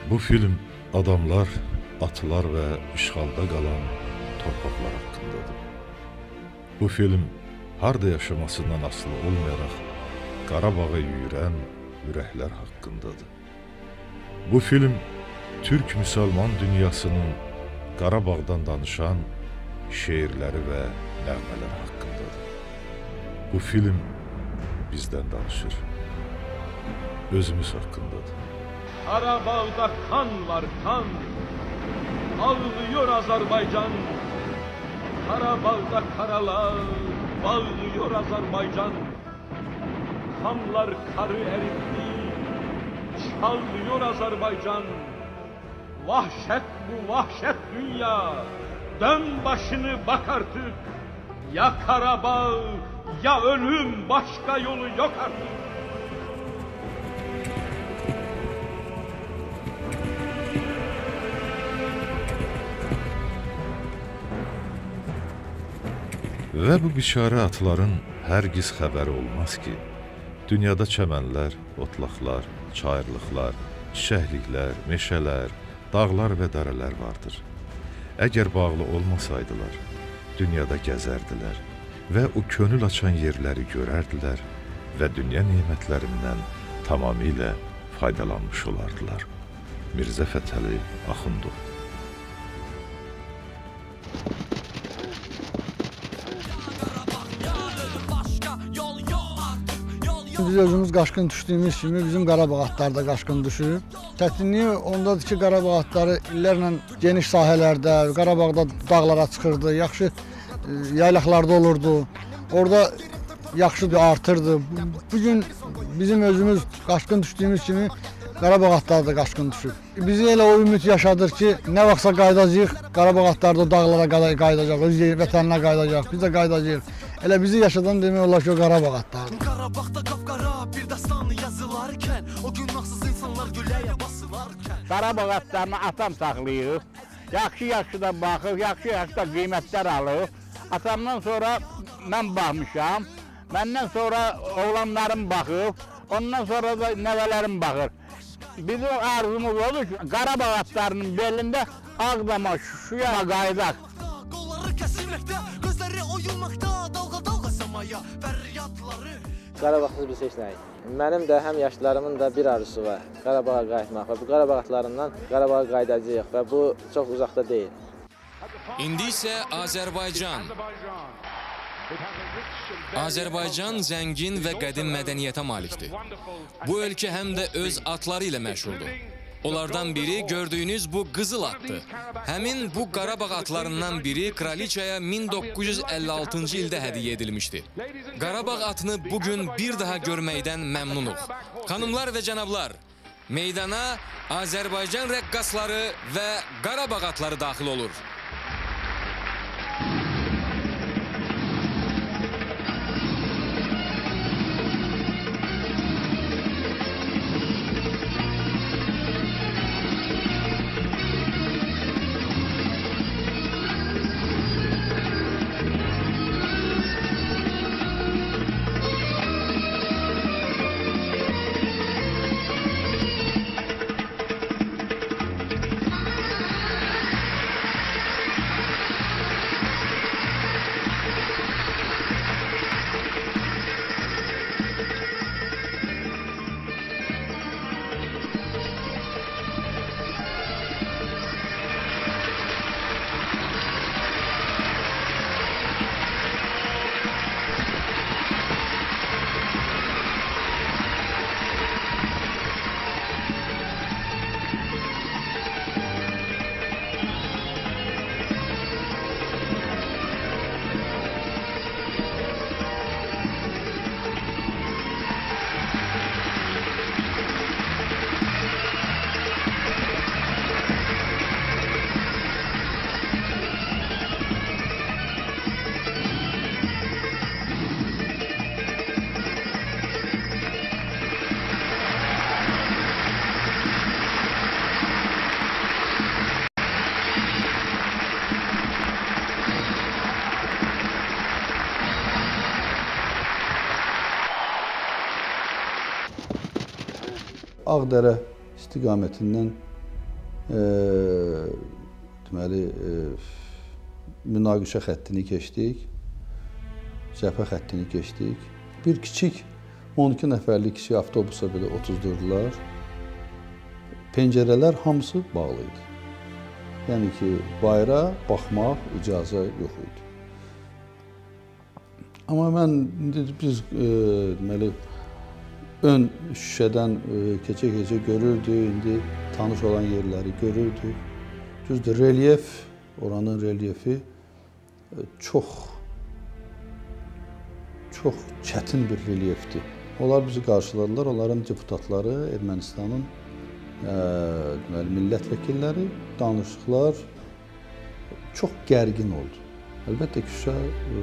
Bu film adamlar, atlar və işğalda qalan torpaqlar haqqındadır. Bu film harda yaşamasından asılı olmayaraq Qarabağa yüyürən ürəklər haqqındadır. Bu film Türk müsəlman dünyasının Qarabağdan danışan şeirləri və nəğmələri haqqındadır. Bu film bizdən danışır, özümüz haqqındadır. Qarabağda kan var, kan, ağlıyor Azərbaycan. Qarabağda karalar, bağlıyor Azərbaycan. Xamlar karı eritti, çağlıyor Azərbaycan. Vahşet bu vahşet dünya, dön başını bak artık. Ya Qarabağ, ya ölüm, başka yolu yok artık. Və bu biçarə atların hər giz xəbəri olmaz ki, dünyada çəmənlər, otlaqlar, çayırlıqlar, çiçəkliklər, meşələr, dağlar və dərələr vardır. Əgər bağlı olmasaydılar, dünyada gəzərdilər və o könül açan yerləri görərdilər və dünya nemətlərindən tamamilə faydalanmış olardılar. Mirzə Fətəli Axundov. Biz özümüz qaşqın düşdüyümüz kimi bizim Qarabağ atları da qaşqın düşüb. Çətinliyi ondadır ki, Qarabağ atları illərlə geniş sahələrdə, Qarabağda dağlara çıxırdı, yaxşı yaylaqlarda olurdu. Orada yaxşı artırdı. Bugün bizim özümüz qaşqın düşdüyümüz kimi Qarabağ atları da qaşqın düşüb. Bizi elə o ümid yaşadır ki, nə vaxtsa qaydacağıq, Qarabağ atları da dağlara qaydacaq, öz vətəninə qaydacaq, biz də qaydacağıq. Elə bizi yaşadan demək olar ki, o Qarabağ atları. Qarabağda qapqara bir dastanı yazılarkən, o günahsız insanlar güləyə basılarkən. Qarabağ atlarını atam saxlayıb, yaxşı-yaxşı da baxıb, yaxşı-yaxşı da qiymətlər alıb. Atamdan sonra mən baxmışam, məndən sonra oğlanlarım baxıb, ondan sonra da nəvələrim baxır. Bizim arzumuz odur ki, Qarabağ atlarının belində Ağdama, Şuşaya qaydaq. Qolları kəsilməkdə, gözləri oyulmaqda, dalğa-dalğa səmaya fəryadları. Qarabağsız biz heç nəyik. Mənim də, həm yaşlarımın da bir arzusu var, Qarabağa qayıtmaq və bu Qarabağ atlarından Qarabağa qaydacağıq və bu çox uzaqda deyil. İndi isə Azərbaycan zəngin və qədim mədəniyyətə malikdir. Bu ölkə həm də öz atları ilə məşhurdur. Onlardan biri gördüyünüz bu qızıl atdır. Həmin bu Qarabağ atlarından biri Kraliçaya 1956-cı ildə hədiyyə edilmişdi. Qarabağ atını bugün bir daha görməkdən məmnunuq. Xanımlar və cənablar, meydana Azərbaycan rəqqasları və Qarabağ atları daxil olur. Ağdərə istiqamətindən deməli, münaqişə xəttini keçdik, cəbhə xəttini keçdik. Bir kiçik, 12 nəfərlik kiçik avtobusa belə oturdurdular. Pəncərələr hamısı bağlı idi. Yəni ki, bayra baxmaq icazə yox idi. Amma mən, biz deməli, ön şüşədən keçə-keçə görürdük, indi tanış olan yerləri görürdük. Düzdür, relyef, oranın relyefi çox çətin bir relyefdir. Onlar bizi qarşıladılar, onların deputatları, Ermənistanın millət vəkilləri, danışıqlar çox gərgin oldu. Əlbəttə ki, Şuşa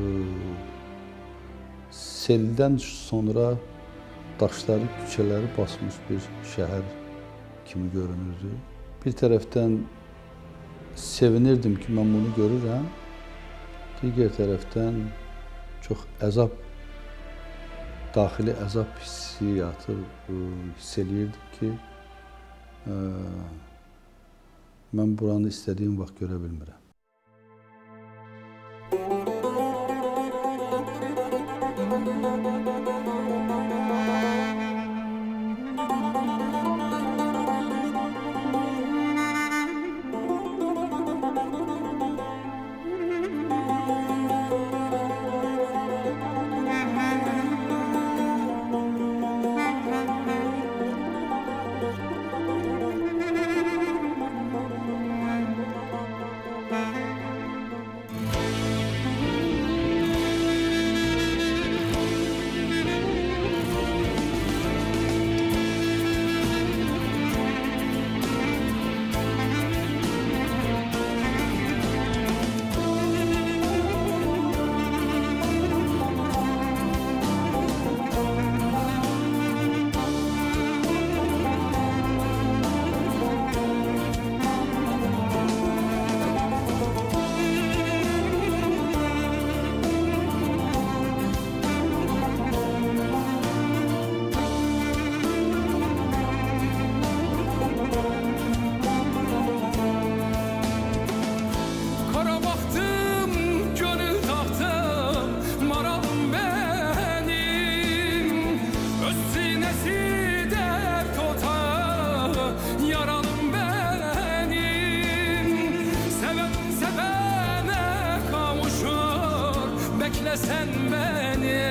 seldən sonra daşları, küçələri basmış bir şəhər kimi görünürdü. Bir tərəfdən sevinirdim ki, mən bunu görürəm. Digər tərəfdən çox əzab, daxili əzab hissiyatı hiss eləyirdim ki, mən buranı istədiyim vaxt görə bilmirəm. Sen beni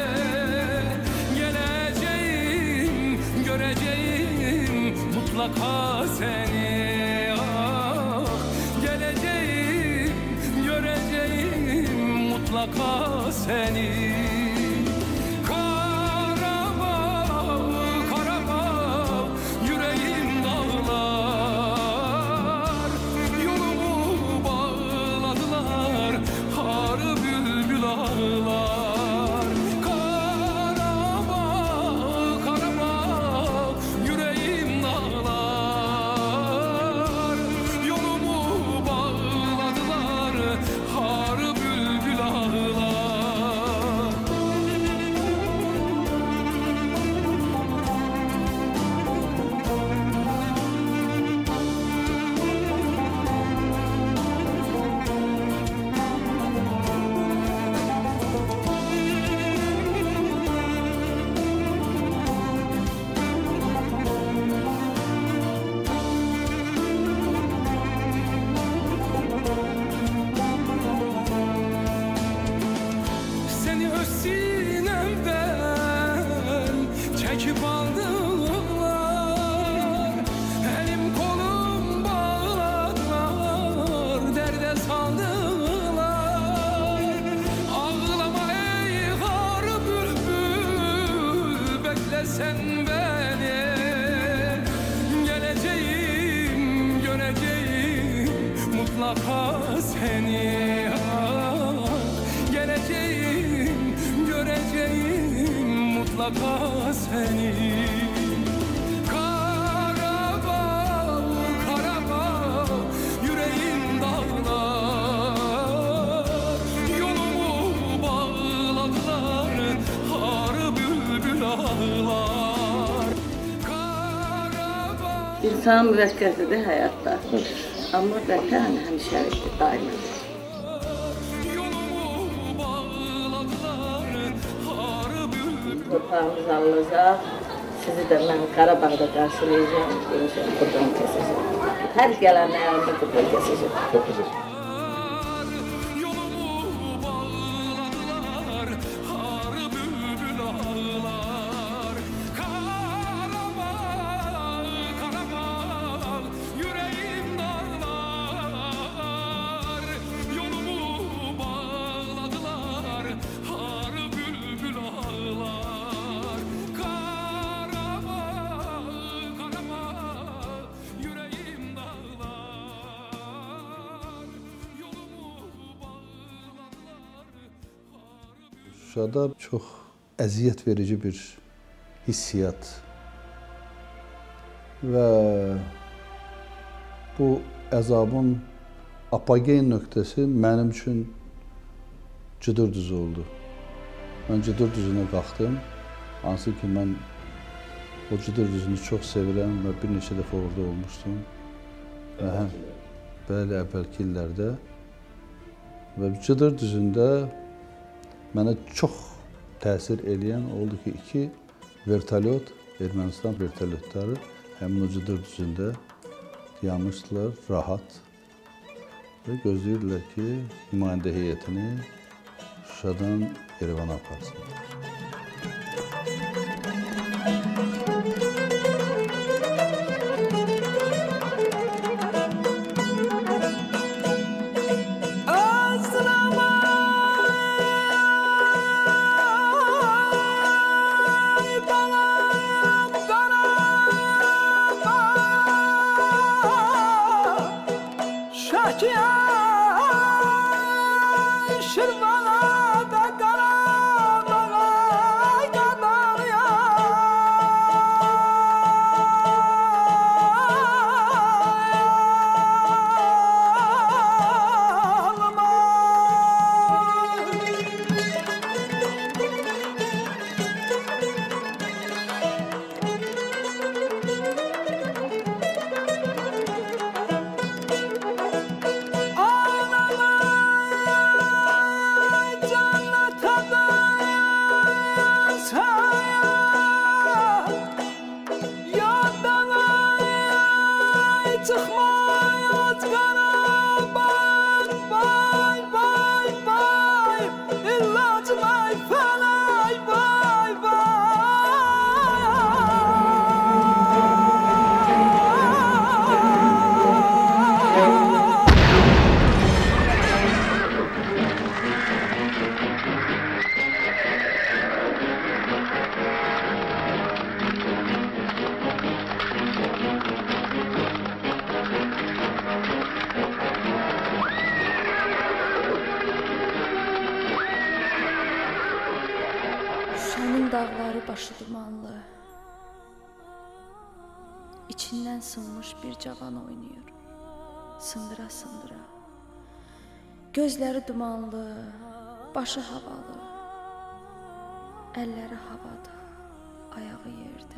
geleceğim, göreceğim mutlaka seni. Ah, geleceğim, göreceğim mutlaka seni. Karabağ, Karabağ, yüreğim dağlar, yolumu bağladılar, harı bülbül ağlar. Karabağ, Karabağ, yüreğim dağlar, yolumu bağladılar, harı bülbül ağlar. Seni öz sinemden çekip aldılar, elim kolum bağladılar, derde saldılar. Ağlama ey har bülbül, bekle sen beni. Geleceğim, göreceğim mutlaka seni. Ah, geleceğim, göreceğim mutlaka seni. Karabağ, Karabağ, yüreğim dağlar, yolumu bağladılar, harı bülbül ağlar. Karabağ. Bir İnsan müvəkkətidir həyatda. Amma vətən həmişəlikdir, daimidir. Torpağımız alınacaq. Sizi də mən Qarabağda qarşılayacağım. Görəcəm, qurban kəsəcəm. Hər gələn ayağında qurban kəsəcəm. Çok güzel. Şuşada çox əziyyət verici bir hissiyat və bu əzabın apogen nöqtəsi mənim üçün Cıdır düzü oldu. Mən Cıdır düzünə qalxdım. Hansı ki, mən o Cıdır düzünü çox sevirəm və bir neçə dəfə orada olmuşdum. Bəli, əvvəlki illərdə. Və Cıdır düzündə mənə çox təsir eləyən oldu ki, 2 vertolyot, Ermənistan vertolyotları həmin o Cıdır düzündə dayanmışdılar, rahat və gözləyirdilər ki, nümayəndə heyətini Şuşadan Yerevana aparsınlar. Dağları başı dumanlı, içindən sınmış bir cavan oynayır, sındıra sındıra. Gözləri dumanlı, başı havalı, əlləri havada, ayağı yerdə.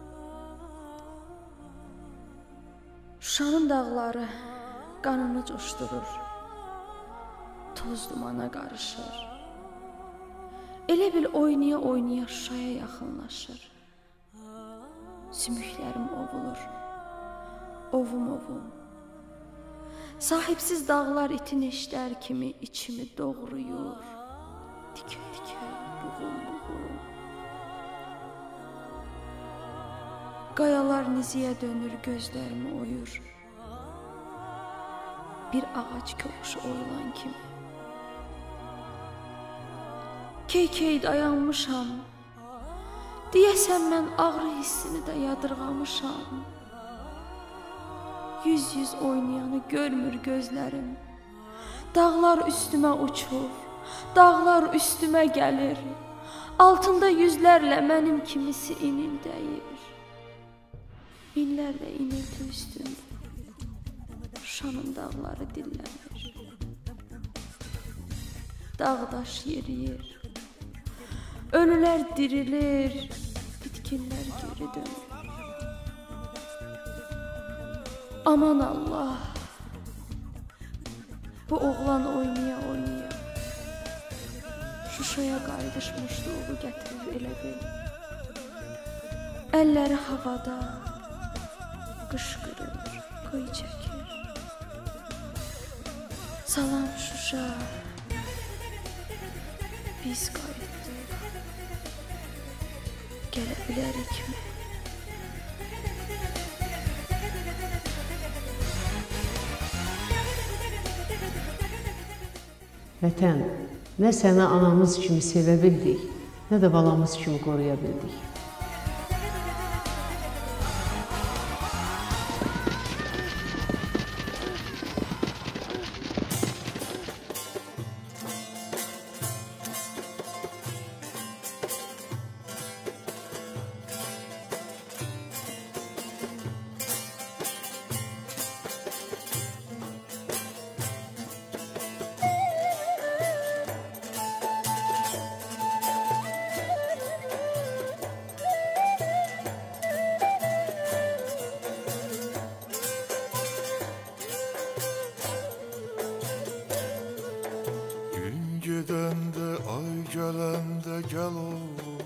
Şuşanın dağları qanını coşdurur, toz dumana qarışır. Elə bil oynaya-oynaya Şuşaya yaxınlaşır. Sümüklərim ovulur, ovum. Sahibsiz dağlar itin eşlər kimi içimi doğruyur. Dikə-dikə, buğum. Qayalar niziyə dönür, gözlərimi oyur. Bir ağac köküşü oyulan kimi. Key-key dayanmışam, deyəsən mən ağrı hissini də yadırğamışam. Yüz oynayanı görmür gözlərim, dağlar üstümə uçur, dağlar üstümə gəlir, altında yüzlərlə mənim kimisi inildəyir. Minlərlə inilti üstümdə, Şuşanın dağları dillənir. Dağdaş yeriyir, ölülər dirilir, bitkinlər geri dönür. Aman Allah. Bu oğlan oynaya oynaya Şuşaya qayıdışmışlığı gətirir elə bil. Əlləri havada qışqırır, qıy çəkir. Salam Şuşa, biz qayıtdıq. Gələ bilərikmi? Vətən, nə səni anamız kimi sevə bildik, nə də balamız kimi qoruya bildik. Gedəndə, ay gələndə gəl oğlum,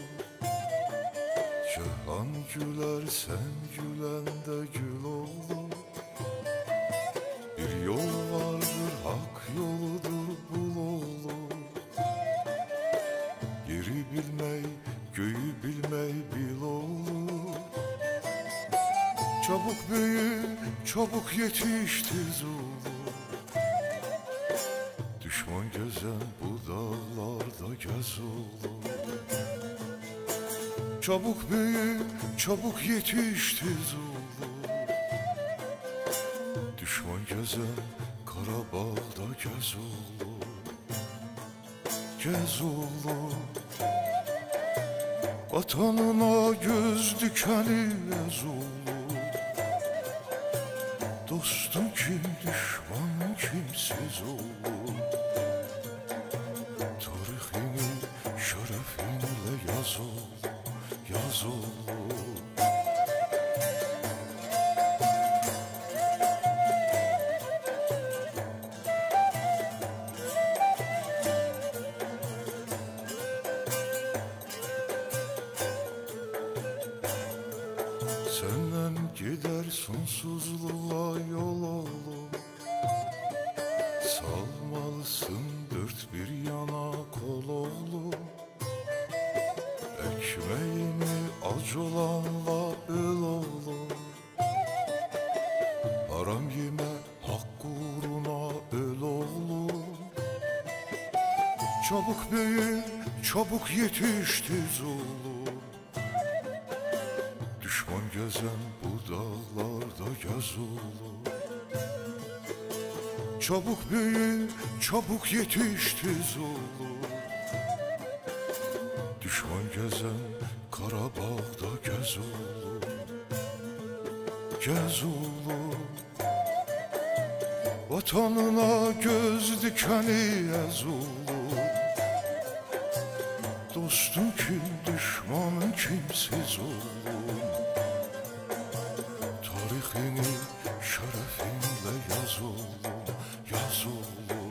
Cahan gülər, sən güləndə gül oğlum. Bir yol vardır, haqq yoludur bul oğlum. Yeri bilmək, göyü bilmək bil oğlum. Çabuk büyü, çabuk yetiş tez oğlum. Düşman gezen bu dağlarda gez oğlum. Çabuk büyü, çabuk yetiş tez oğlum. Düşman gezen Karabağ'da gez oğlum. Gez oğlum. Vatanına göz dikeni ez oğlum. Dostum kim, düşmanın kimsiz oğlum. Tarixini şərəfinlə yaz oğlum, yaz oğlum. Səndən gedər sonsuzluğa yol oğlum. Salmalısın dört bir yana kol oğlum. Ekmeğini ac olanla öl oğlum. Haram yeme hakkı uğruna öl oğlum. Çabuk büyü, çabuk yetiş tez oğlum. Düşman gezen bu dağlarda gez oğlum. Çabuk büyü, çabuk yetiş tez oğlum. Düşman gezen Karabağ'da gez oğlum. Gez oğlum. Vatanına göz dikeni ez oğlum. Dostun kim, düşmanın kimsiz oğlum. Tarixini şərəfinlə yaz oğlum, yaz oğlum.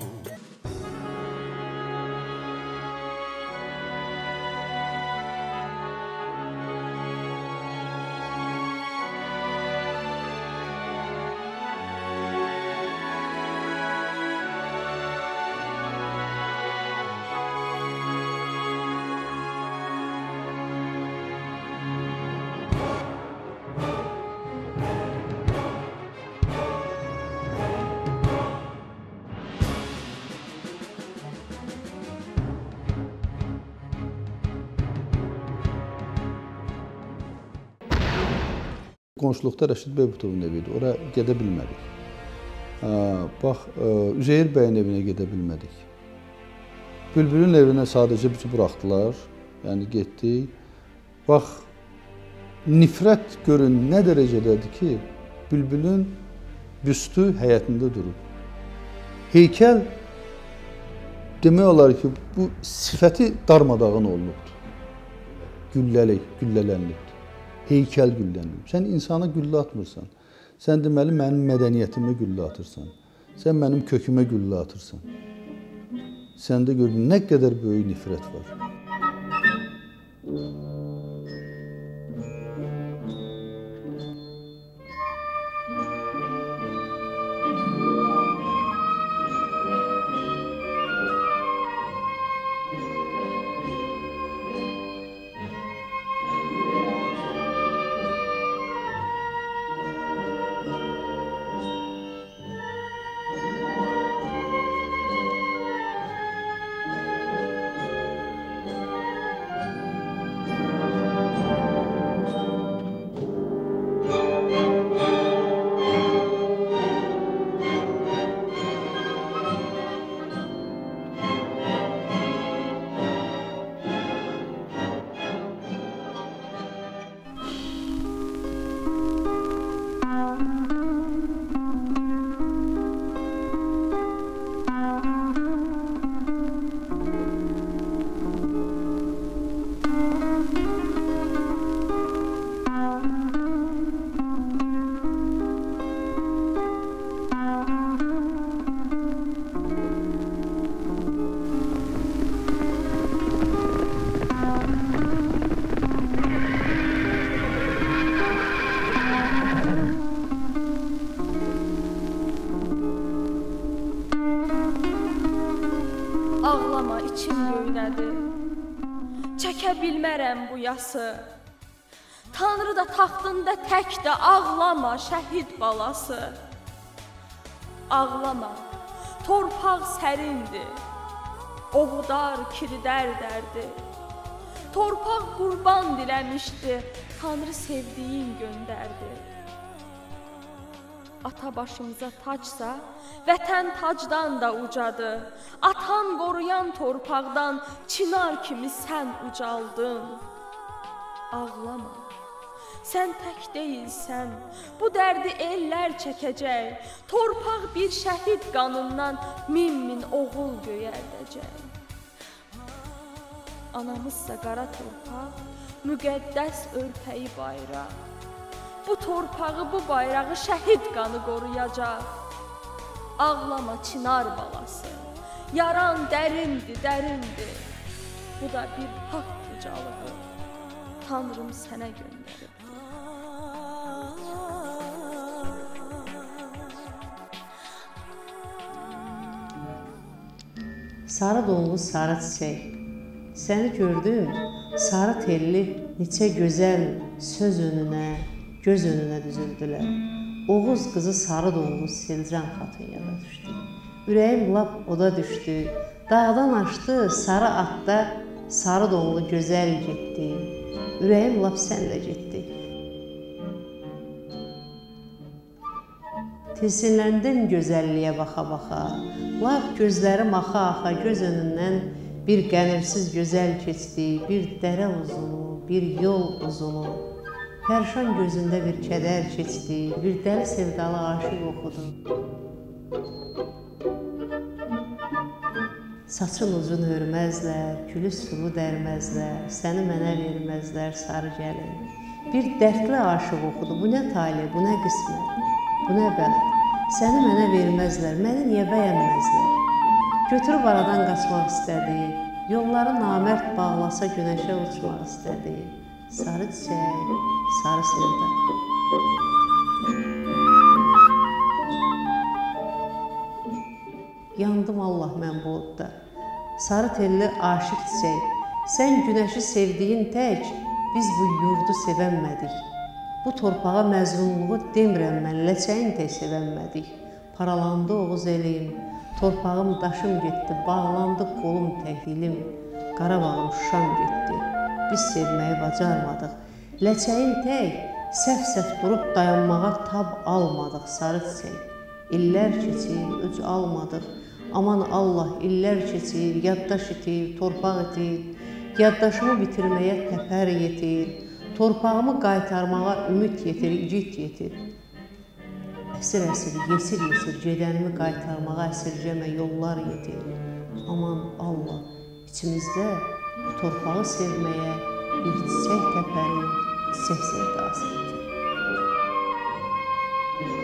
Qonşuluqda Rəşid Beybutovun evidir, oraya gedə bilmədik. Bax, Üzeyir bəyin evinə gedə bilmədik. Bülbülün evinə sadəcə bizi buraxdılar, yəni getdik. Bax, nifrət görün nə dərəcədədir ki, Bülbülün büstü həyətində durub. Heykəl demək olar ki, bu sifəti darmadağın olunubdur. Güllələnibdir. Heykəl güllənib. Sən insana güllə atmırsan. Sən deməli mənim mədəniyyətimə güllə atırsan. Sən mənim kökümə güllə atırsan. Səndə gördün nə qədər böyük nifrət var. Ağlama, içim göynədi. Çəkə bilmərəm bu yası. Tanrı da taxtında tək də ağlama, şəhid balası. Ağlama, torpaq sərindir. Oğudar, kiridər dərdi. Torpaq qurban diləmişdi, Tanrı sevdiyin göndərdi. Ata başımıza tacsa, vətən tacdan da ucadı. Atan qoruyan torpaqdan çınar kimi sən ucaldın. Ağlama, sən tək deyilsən, bu dərdi ellər çəkəcək. Torpaq bir şəhid qanından min oğul göyərdəcək. Anamızsa qara torpaq, müqəddəs örpəyi bayraq. Bu torpağı, bu bayrağı şəhid qanı qoruyacaq. Ağlama çınar balası, yaran dərindir, dərindir. Bu da bir haqq ucalığı, Tanrım sənə göndərib. Sarı donlu sarı çiçək, səni gördüm, sarı telli neçə gözəl söz önünə, göz önünə düzüldülər. Oğuz qızı sarı donlu Selcan xatun yada düşdü. Ürəyim lap oda düşdü. Dağdan aşdı, sarı atda sarı donlu gözəl getdi. Ürəyim lap sənlə getdi. Tilsinləndim gözəlliyə baxa-baxa. Lap gözlərim axa-axa göz önündən bir qəmsiz gözəl keçdi. Bir dərə uzunu, bir yol uzunu. Pərşan gözündə bir kədər keçdi, bir dəli sevdalı aşıq oxudum. Saçın uzun hörməzlər, külü sulu dərməzlər, səni mənə verməzlər sarı gəlin. Bir dərdli aşıq oxudu, bu nə talih, bu nə qismət, bu nə bəxt. Səni mənə verməzlər, məni niyə bəyənməzlər? Götürüb aradan qaçmaq istədi, yolları namərd bağlasa günəşə uçmaq istədi. Sarı çiçək, sarı sevda. Yandım Allah mən bu odda. Sarı telli aşıq çiçək, sən günəşi sevdiyin tək, biz bu yurdu sevənmədik. Bu torpağa məzlumluğu demirəm mən, ləçəyin tək sevənmədik. Paralandı Oğuz eləyim, torpağım daşım getdi, bağlandı qolum tək dilim, Qarabağım Şuşam getdi. Biz sevməyi bacarmadıq. Ləçəyin tək, səf-səf durub dayanmağa tab almadıq sarı çiçək. İllər keçir, öc almadıq. Aman Allah, illər keçir, yaddaş itir, torpaq itir. Yaddaşımı bitirməyə təpər yetir. Torpağımı qaytarmağa ümid yetir, igid yetir. Əsir-əsir, yesir-yesir, gedənimi qaytarmağa əsircəmə yollar yetir. Aman Allah, içimizdə bu torpağı sevməyə bir çiçək təpəri, çiçək sevdası edir.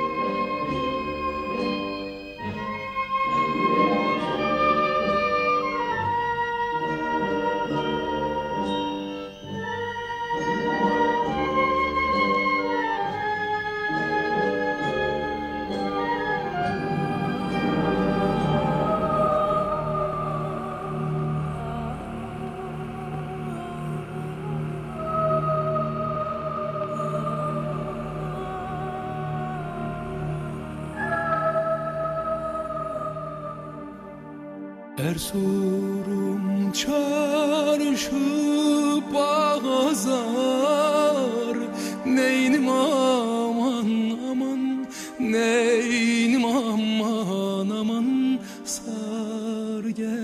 Erzurum çarşı bazar, neynim aman aman, neynim aman aman, sar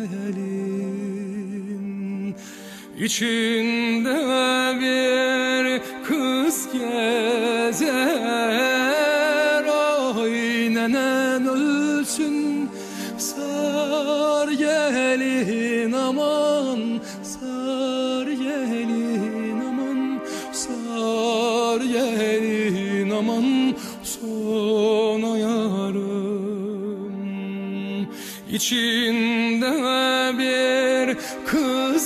gelin. İçinde bir kız gezer, oy nenen ölsün, sar gelin aman, sar gelin aman, sar gelin aman, sona yarım. İçinde bir kız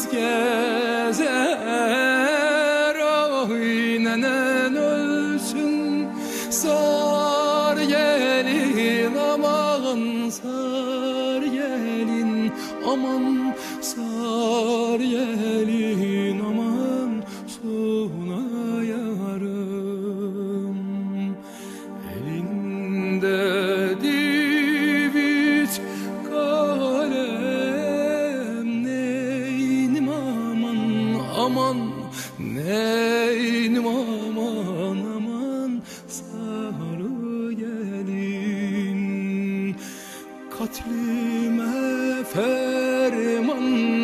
gezer, oy nenen ölsün, sar gelin aman, sar gelin aman, sar gelin aman, sona yarım. Elinde divit kalem, neynim aman aman, neynim aman aman, sarı gelin. Katlime ferman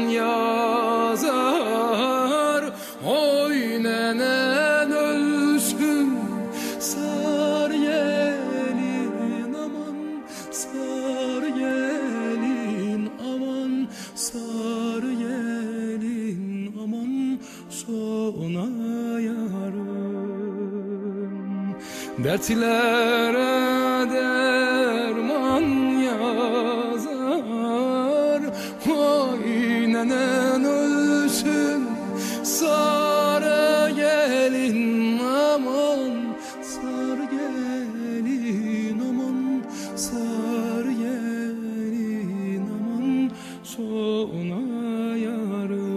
yazar, oy nenen ölsün, sar gelin aman, sar gelin aman, sar gelin aman, sona yarım. Dertlere derman yazar, oy nenen ölsün, sar gelin aman, sar gelin aman, sar gelin aman, sona yarım.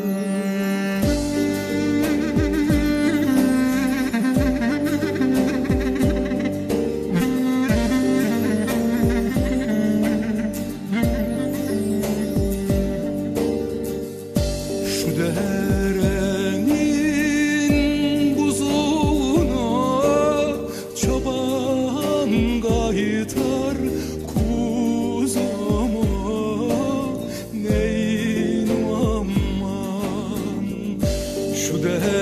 Derenin buzuna çoban kaytar kuzama, neynim aman. Şu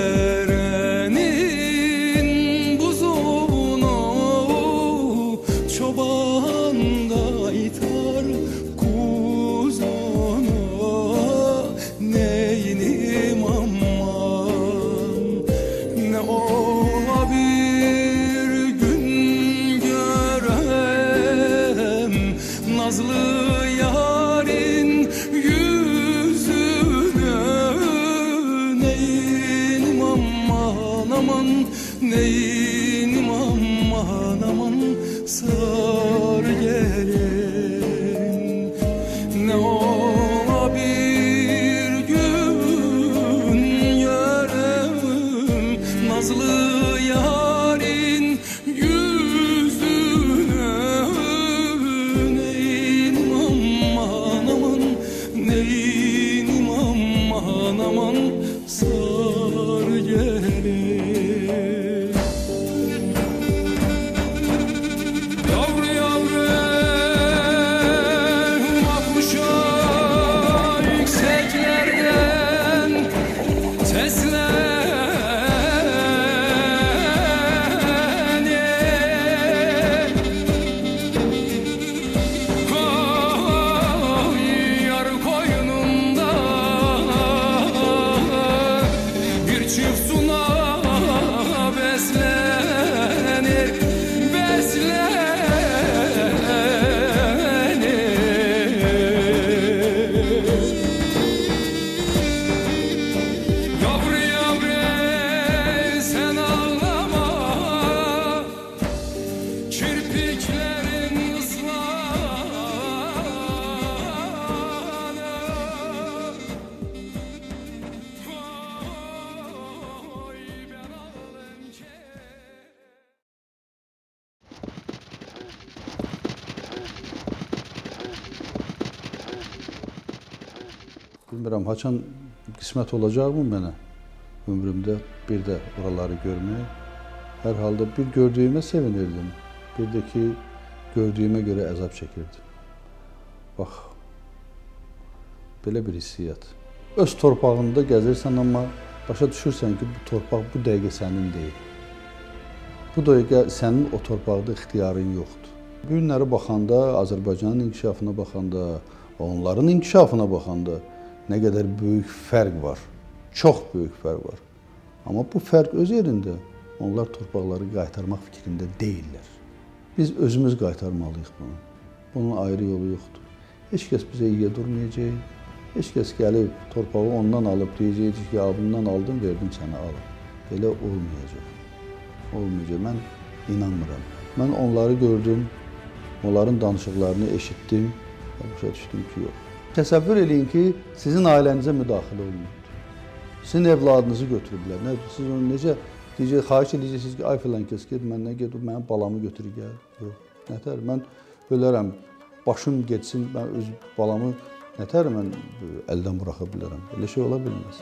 derenin buzuna çoban kaytar kuzama, neynim aman. Ne ola bir gün görem nazlı yarın yüzüne, neynim aman aman, neynim aman aman, sar gelin. Ne ola bir gün görem nazlı yarın yüzüne, neynim aman aman, neynim aman aman, sar gelin. Bilmirəm, haçan qismət olacaqmı mənə ömrümdə bir də oraları görmək. Hər halda bir gördüyümə sevinirdim, bir də ki, gördüyümə görə əzab çəkirdim. Bax, belə bir hissiyyat. Öz torpağında gəzirsən, amma başa düşürsən ki, bu torpaq bu dəqiqə sənin deyil. Bu dəqiqə sənin o torpaqda ixtiyarın yoxdur. Bu günləri baxanda, Azərbaycanın inkişafına baxanda, onların inkişafına baxanda nə qədər böyük fərq var, çox böyük fərq var. Amma bu fərq öz yerində, onlar torpaqları qaytarmaq fikrində deyirlər. Biz özümüz qaytarmalıyıq bunu. Bunun ayrı yolu yoxdur. Heç kəs bizə iyiyə durmayacaq, heç kəs gəlib torpağı ondan alıb deyəcək ki, bundan aldım, verdim sənə alıb. Belə olmayacaq. Olmayacaq, mən inanmıram. Mən onları gördüm, onların danışıqlarını eşitdim və başa düşdüm ki, yox. Təsəvvür eləyin ki, sizin ailənizə müdaxilə olunur. Sizin evladınızı götürüblər. Siz onu necə deyəcək, xahiş edəcəksiniz ki, ay filan kəs, ged məndən ged, mənim balamı götürü gəl. Yox, nətər, mən ölərəm, başım getsin, mən öz balamı nətər mən əldən buraxa bilərəm. Elə şey ola bilməz.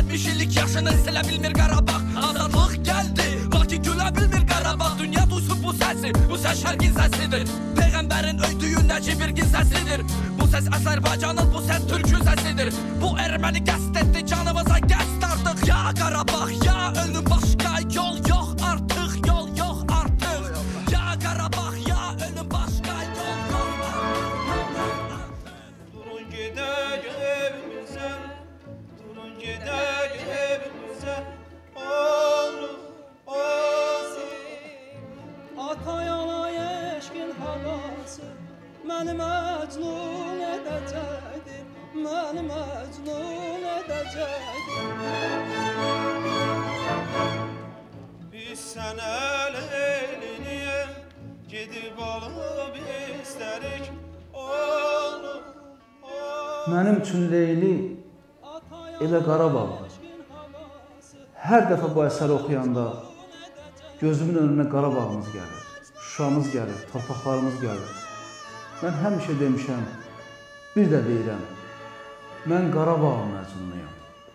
70 illik yaşını silə bilmir Qarabağ. Azadlıq gəldi, lakin gülə bilmir Qarabağ. Dünya duysun bu səsi, bu səs şərqin səsidir. Peyğəmbərin öydüyü Nəcibirgin səsidir. Bu səs Azərbaycanın, bu səs Türkün səsidir. Bu erməni qəsd etdi, canımıza qəsd artıq. Ya Qarabağ, ya ölüm, başqa yol yox artıq, yol yox artıq. Ya Qarabağ, ya ölüm, başqa yol yox artıq. Durun gedək evimizə, durun gedək evimizə. Oğlum, atayana eşkin havası məni məcnun edəcəkdir, məni məcnun edəcəkdir. Biz sənə Leyliniyə gedib alıb istərik. Oğlum, Mənim üçün Leyli elə Qarabağdır. Hər dəfə bu əsəri oxuyanda gözümün önünə Qarabağımız gəlir, Şuşamız gəlir, torpaqlarımız gəlir. Mən həmişə demişəm, bir də deyirəm, mən Qarabağ məcnunuyam.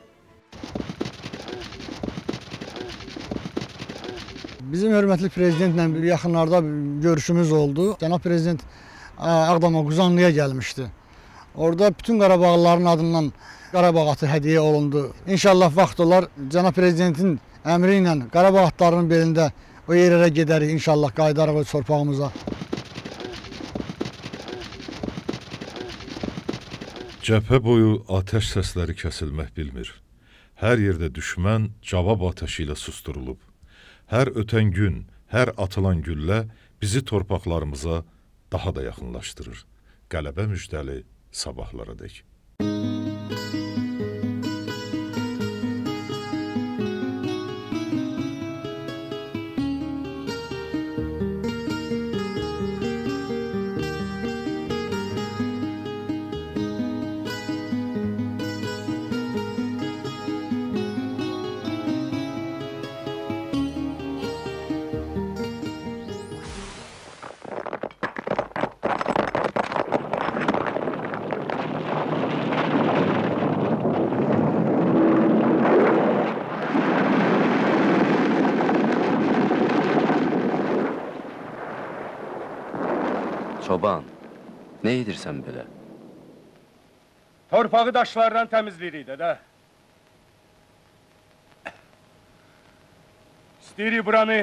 Bizim hörmətli prezidentlə bir yaxınlarda görüşümüz oldu. Cənab prezident Ağdama Quzanlıya gəlmişdi. Orada bütün Qarabağlıların adından Qarabağ atı hədiyyə olundu. İnşallah vaxt olar, Cənab prezidentin əmri ilə Qarabağ atlarının belində o yerlərə gedərik, inşallah qayıdarıq o torpağımıza. Cəbhə boyu atəş səsləri kəsilmək bilmir. Hər yerdə düşmən cavab atəşi ilə susturulub. Hər ötən gün, hər atılan güllə bizi torpaqlarımıza daha da yaxınlaşdırır. Qələbə müjdəli sabahlara dək. Çoban, nə edirsən belə? Torpağı daşlardan təmizləyirik də. İstəyirik buranı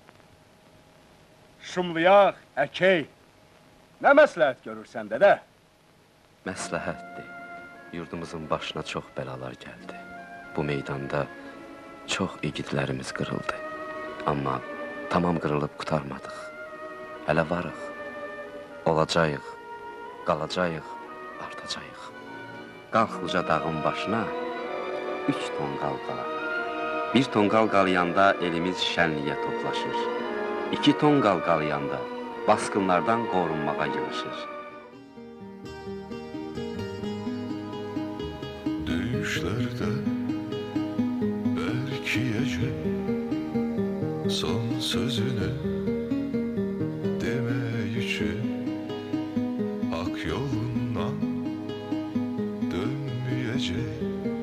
şumlayaq, əkək. Nə məsləhət görürsən də? Məsləhətdir. Yurdumuzun başına çox bəlalar gəldi. Bu meydanda çox igidlərimiz qırıldı. Amma tamam qırılıb qutarmadıq. Hələ varıq. Olacağıq, qalacağıq, artacağıq. Qalx uca dağın başına 3 tonqal qala. 1 tonqal qalayanda elimiz şənliyə toplaşır. 2 tonqal qalayanda baskınlardan qorunmağa yığışır. Döyüşlərdə bərkiyəcək son sözünü demək üçün hak yolundan dönməyəcək,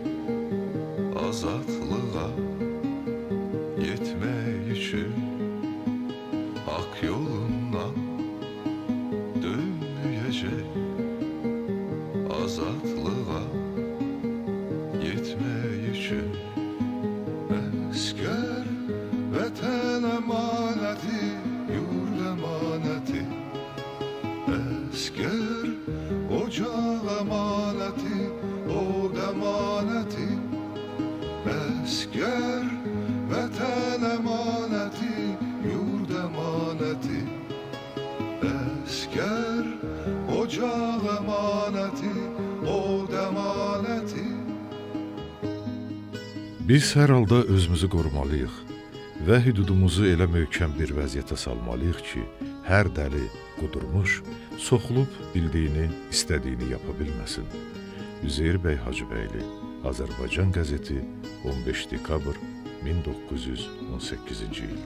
azadlığa yetmək üçün hak yolundan dönməyəcək, azadlığa yetmək üçün. Əskər vətən əmanəti, yurd əmanəti, əskər ocaq əmanəti, od əmanəti, əskər vətən əmanəti, yurd əmanəti, əskər ocaq əmanəti, od əmanəti. Biz hər halda özümüzü qorumalıyıq və hüdudumuzu elə möhkəm bir vəziyyətə salmalıyıq ki, hər dəli qudurmuş, soxulub bildiyini, istədiyini yapa bilməsin. Üzeyir bəy Hacıbəyli, Azərbaycan qəzeti, 15 dekabr 1918-ci il.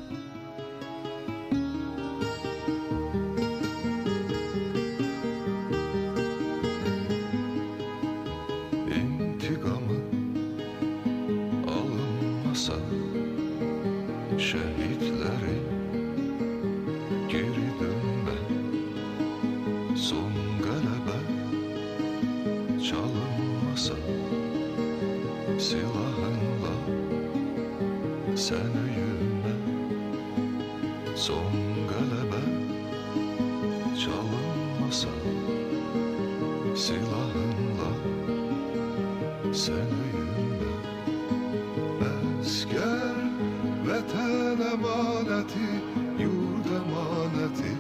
silahınla sen öyünme. Son qələbə çalınmasa silahınla sen öyünme. Əskər vətən əmanəti, yurd əmanəti.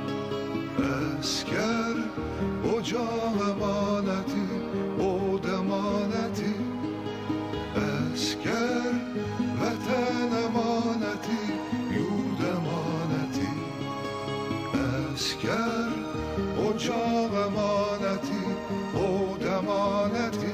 Əskər ocaq əmanəti, od əmanəti. Əskər vətən əmanəti, yurd əmanəti. Əskər ocaq əmanəti, od əmanəti.